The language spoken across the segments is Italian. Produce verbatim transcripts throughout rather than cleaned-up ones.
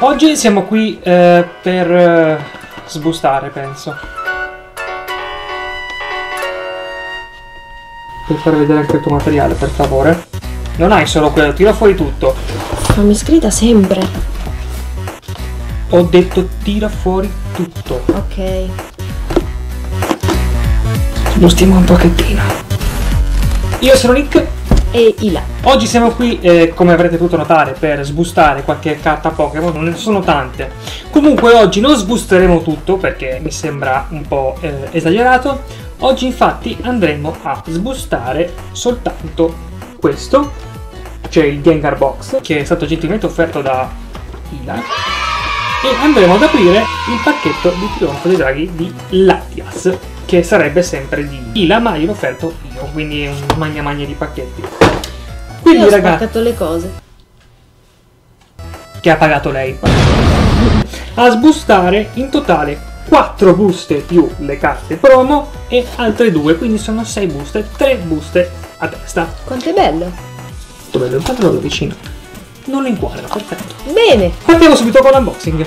Oggi siamo qui eh, per eh, sbustare, penso. Puoi far vedere anche il tuo materiale, per favore? Non hai solo quello, tira fuori tutto. Ma mi sgrida sempre. Ho detto tira fuori tutto. Ok. Sbustiamo un pochettino. Io sono Nick. E Ila. Oggi siamo qui, eh, come avrete potuto notare, per sbustare qualche carta Pokémon, non ne sono tante. Comunque oggi non sbusteremo tutto perché mi sembra un po' eh, esagerato. Oggi infatti andremo a sbustare soltanto questo, cioè il Gengar Box, che è stato gentilmente offerto da Ila. E andremo ad aprire il pacchetto di Trionfo dei Draghi di Latias, che sarebbe sempre di Ila, ma gliel'ho offerto io, quindi un magna magna di pacchetti. Quindi io ho ragazzi, spaccato le cose. Che ha pagato lei. A sbustare in totale quattro buste più le carte promo e altre due, quindi sono sei buste, tre buste a testa. Quanto è bello. Dove lo inquadro vicino? Non lo inquadra, perfetto. Bene. Partiamo subito con l'unboxing.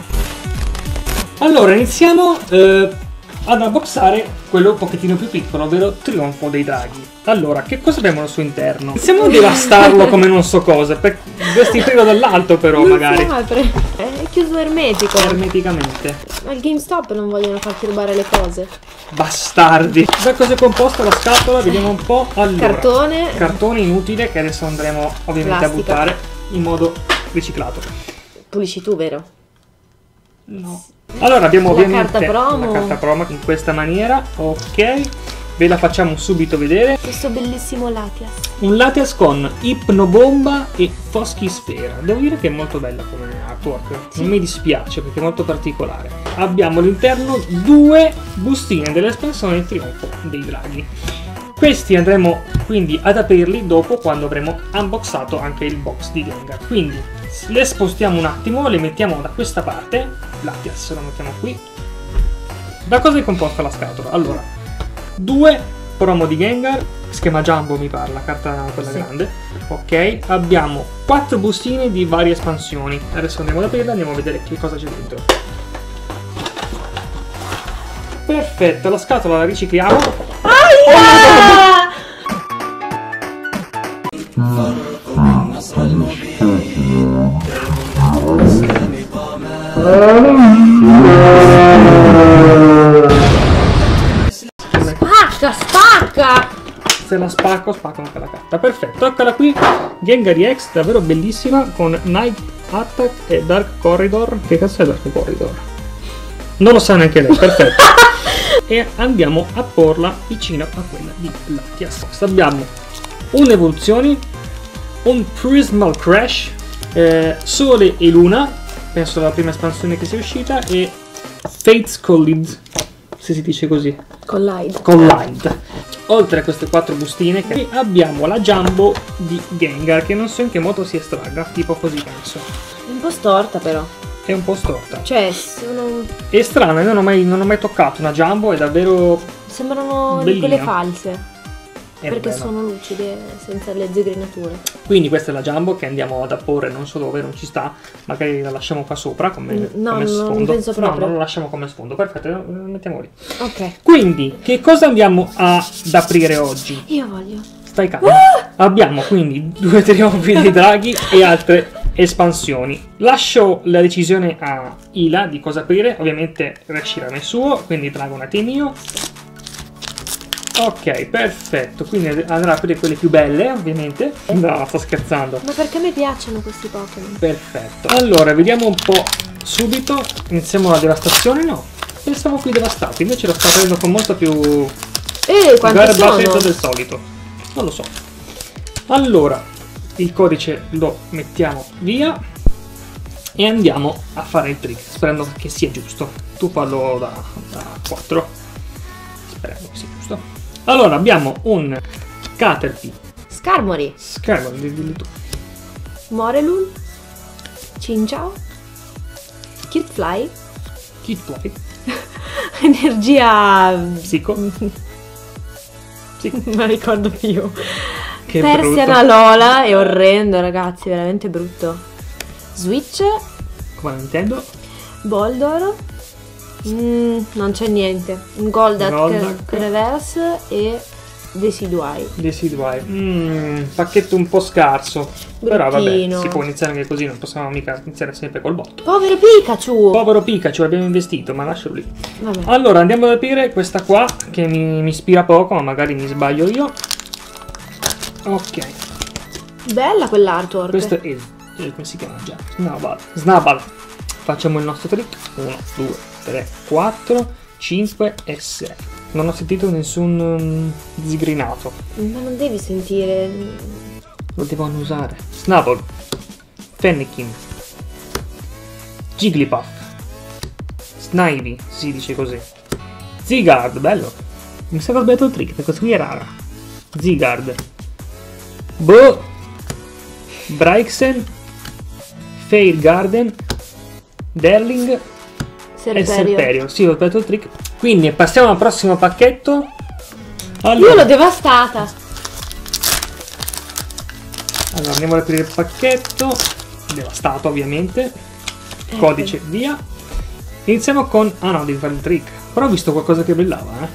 Allora iniziamo eh, ad unboxare quello un pochettino più piccolo, ovvero Trionfo dei Draghi. Allora, che cosa abbiamo al suo interno? Iniziamo a devastarlo come non so cosa, per vestirlo dall'alto però non magari. Si apre. È chiuso ermetico. Ermeticamente. Al GameStop non vogliono farti rubare le cose. Bastardi. Da cosa è composta la scatola? Vediamo un po'. Allora, cartone. Cartone inutile che adesso andremo ovviamente Plastica. a buttare in modo riciclato. Pulisci tu, vero? No. Allora abbiamo La ovviamente carta promo. la carta promo in questa maniera. Ok. Ve la facciamo subito vedere. Questo bellissimo Latias. Un Latias con Ipnobomba e Foschisfera. Devo dire che è molto bella come artwork. Sì. Non mi dispiace perché è molto particolare. Abbiamo all'interno due bustine dell'espansione Trionfo dei Draghi. Questi andremo quindi ad aprirli dopo, quando avremo unboxato anche il box di Gengar. Quindi le spostiamo un attimo, le mettiamo da questa parte. Latias lo mettiamo qui. Da cosa è composta la scatola? Allora, due promo di Gengar, schema Jumbo mi parla, carta quella Sì. grande. Ok, abbiamo quattro bustine di varie espansioni. Adesso andiamo ad aprirle, andiamo a vedere che cosa c'è dentro. Perfetto, la scatola la ricicliamo. Aia! Spacca, spacca! Se la spacco, spacco anche la carta. Perfetto, eccola qui. Gengar E X, davvero bellissima, con Night Attack e Dark Corridor. Che cazzo è Dark Corridor? Non lo sa neanche lei, perfetto. E andiamo a porla vicino a quella di Latias. Abbiamo un'evoluzione, un Prismal Crash, eh, Sole e Luna, penso la prima espansione che sia uscita, e Fates Collide, se si dice così. Collide. Collide. Oltre a queste quattro bustine che abbiamo la Jumbo di Gengar, che non so in che modo si estragga, tipo così penso. Un po' storta però. È un po' storta. Cioè, sono... È strana, io non ho mai, non ho mai toccato una Jumbo, è davvero sembrano di bellina. quelle false. È Perché bella. sono lucide, senza le zigrinature. Quindi questa è la Jumbo che andiamo ad apporre, non so dove, non ci sta, magari la lasciamo qua sopra come, No, come non sfondo. penso proprio. No, non la lasciamo come sfondo, perfetto, lo mettiamo lì. Ok. Quindi, che cosa andiamo ad aprire oggi? Io voglio. Stai calmo. Abbiamo quindi due Trionfi dei Draghi e altre espansioni. Lascio la decisione a Ila di cosa aprire, ovviamente Reshiram è suo, quindi Dragonite è mio. Ok, perfetto, quindi andrà a aprire quelle più belle, ovviamente. No, sto scherzando. Ma perché a me piacciono questi Pokémon? Perfetto. Allora, vediamo un po' subito. Iniziamo la devastazione, no? Pensavo qui devastato, invece lo sta prendendo con molto più Eh, quanti garbatezza sono? del solito. Non lo so. Allora, il codice lo mettiamo via e andiamo a fare il trick, sperando che sia giusto. Tu fallo da, da quattro. Speriamo che sia giusto. Allora, abbiamo un Caterpie, Skarmory, Scarlet, dilli tu. Morelun, Chinchou, Kitfly, Kitfly, Energia... Psico. Sì. Non ricordo più. Che Persiana brutto. Lola è orrendo, ragazzi, veramente brutto. Switch, come Nintendo. Boldor. Mm, non c'è niente. Goldak, Goldak. Reverse e Decidueye. Decidueye. Mm, pacchetto un po' scarso. Però vabbè, Bruttino. si può iniziare anche così, non possiamo mica iniziare sempre col botto. Povero Pikachu! Povero Pikachu, l'abbiamo investito, ma lascialo lì. Vabbè. Allora, andiamo ad aprire questa qua, che mi, mi ispira poco, ma magari mi sbaglio io. Ok, Bella quell'artwork. questo è il, il- come si chiama già? Snubble. Snubble. Facciamo il nostro trick. uno, due, tre, quattro, cinque e sei. Non ho sentito nessun um, zigrinato. Ma non devi sentire. Lo devo annusare. Snubble. Fennekin. Jigglypuff. Snivy, si dice così. Zygarde, bello. Mi sa che ho sbagliato il trick, perché questa qui è rara. Zygarde. Boh. Brixen. Fair Garden. Derling e Serperio. Serperio. Sì, ho sbagliato il trick. Quindi passiamo al prossimo pacchetto. Io Allora, l'ho devastata. allora andiamo ad aprire il pacchetto. Devastato, ovviamente. Codice, via. Iniziamo con... Ah no, devi fare il trick. Però ho visto qualcosa che brillava, eh.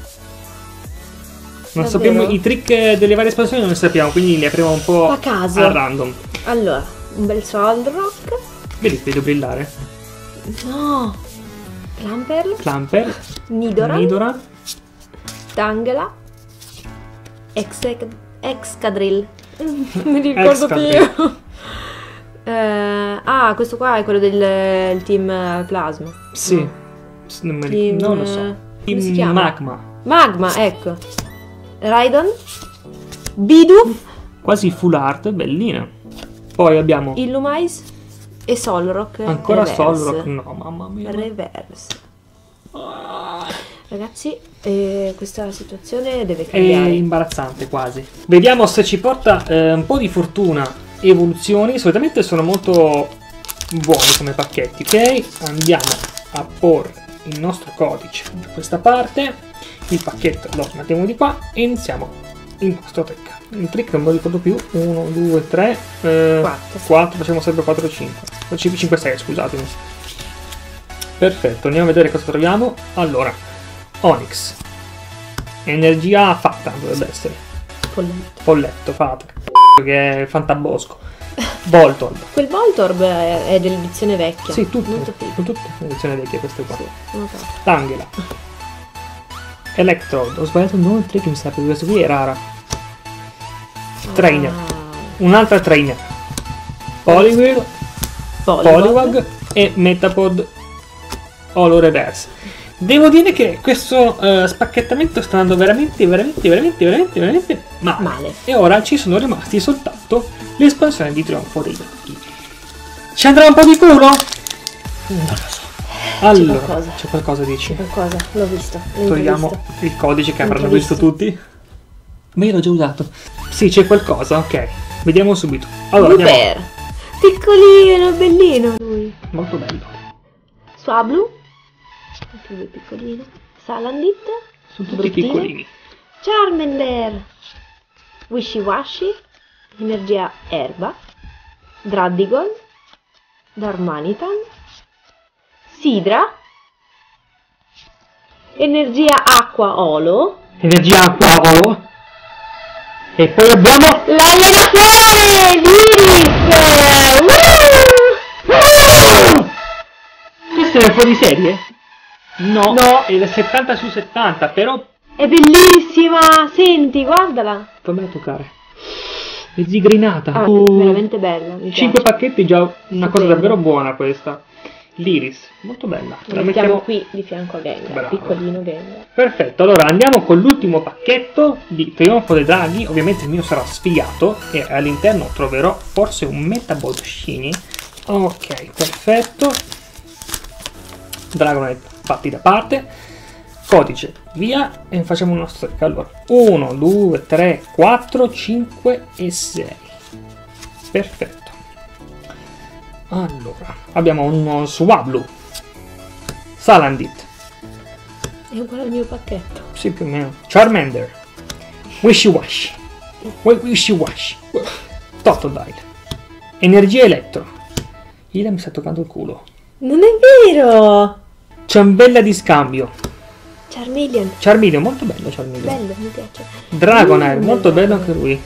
Non Davvero? sappiamo i trick delle varie espansioni, non li sappiamo, quindi li apriamo un po' A caso. a random. Allora, un bel Solrock. Vedi, vedo brillare. No. Clamperl. Clamper, Nidoran. Nidoran, Tangela. Ex- Excadrill. Mi ricordo più Excadrill. io. Eh, ah, questo qua è quello del il team Plasma. sì. No. S- Non, mi Team, ric- non lo so. come Team si chiama? Magma. Magma, ecco. Raidon. Bidoof. Quasi full art, bellina. Poi abbiamo Illumais. E Solrock. ancora Reverse. Solrock. No, mamma mia. Reverse. Ragazzi, eh, questa situazione deve È cambiare. imbarazzante quasi. Vediamo se ci porta eh, un po' di fortuna. Evoluzioni solitamente sono molto buoni come pacchetti. Ok, andiamo a porre il nostro codice da questa parte. Il pacchetto lo mettiamo di qua e iniziamo il nostro trick. Il trick non me lo ricordo più. uno, due, tre, Quattro. quattro, facciamo sempre quattro, cinque. cinque, sei, scusatemi. Perfetto, andiamo a vedere cosa troviamo. Allora, Onyx. Energia fatta dovrebbe essere. Polletto. Polletto, fata. Che è fantabosco. Voltorb. Quel Voltorb è, è dell'edizione vecchia. Sì, tutte. Molto figo. Sono tutte edizioni vecchie queste qua. Ho notato. Tangela. Electrode. Ho sbagliato il nome del trick, mi sa, perché questo qui è rara. Trainer. Ah, Un'altra trainer. Poliwhirl, Poliwag. Poliwag e Metapod Holo Reverse. Devo dire che questo eh, spacchettamento sta andando veramente, veramente, veramente, veramente, veramente male. Male. E ora ci sono rimasti soltanto l'espansione di Trionfo dei Draghi. Ci andrà un po' di culo? Non lo so. Allora, qualcosa. c'è qualcosa dici? Qualcosa, l'ho visto. l'ho Togliamo visto. il codice che avranno Intravisto. visto tutti. Ma io l'ho già usato. Sì, c'è qualcosa, ok. Vediamo subito. Allora, Blue andiamo. Bear. Piccolino, bellino lui. Molto bello. Swablu. Anche lui piccolino. Salandit. Sono tutti Bruttine. piccolini. Charmander. Wishy Washy. Energia erba. Druddigon. Darmanitan. Sidra. Energia acqua olo. Energia acqua, oh. E poi abbiamo... L'allenatore! L'Iris! Uh! Questo è un po' di serie? No. No. È il settanta su settanta, però... È bellissima! Senti, guardala! Fammela toccare. È zigrinata. Ah, Oh. veramente bella. Mi cinque piace. pacchetti, già una cosa Stupendo. davvero buona questa. L'Iris, molto bella. Lo mettiamo qui di fianco a Gengar. Bravo. Piccolino Gengar. Perfetto, allora andiamo con l'ultimo pacchetto di Trionfo dei Draghi. Ovviamente il mio sarà sfigato e all'interno troverò forse un Metaball Shiny. Ok, perfetto. Dragonite fatti da parte. Codice, via e facciamo il nostro trick. Allora, uno, due, tre, quattro, cinque e sei. Perfetto. Allora, abbiamo uno Swablu. Salandit. È uguale al mio pacchetto. Sì, più o meno. Charmander. Wishy Washy. Wishy Washy. Totodile. Energia Elettro. Ila mi sta toccando il culo. Non è vero! Ciambella di scambio. Charmeleon. Charmeleon, molto bello Charmeleon. Bello, mi piace. Dragonair, Mm, molto bello anche lui.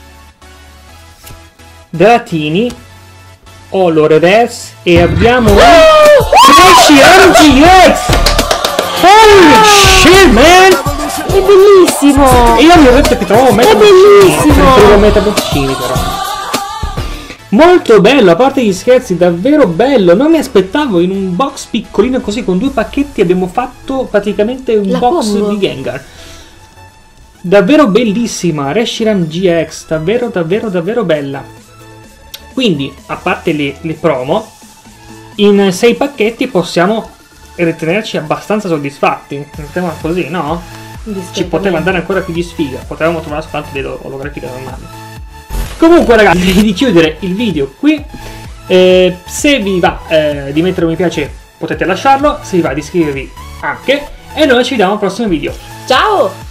Dratini. Holo Reverse. E abbiamo... Reshiram G X! Holy shit, man! È bellissimo! E io mi ho detto che trovavo metaboccini. Trovo metaboccini però. Molto bello, a parte gli scherzi, davvero bello. Non mi aspettavo in un box piccolino così con due pacchetti abbiamo fatto praticamente un La box combo. di Gengar. Davvero bellissima, Reshiram G X, davvero davvero davvero bella. Quindi, a parte le, le promo, in sei pacchetti possiamo ritenerci abbastanza soddisfatti. Mettiamola così, no? Ci poteva andare ancora più di sfiga, potevamo trovare soltanto delle olografiche normali. Comunque ragazzi, direi di chiudere il video qui. Eh, se vi va eh, di mettere un mi piace potete lasciarlo, se vi va di iscrivervi anche. E noi ci vediamo al prossimo video. Ciao!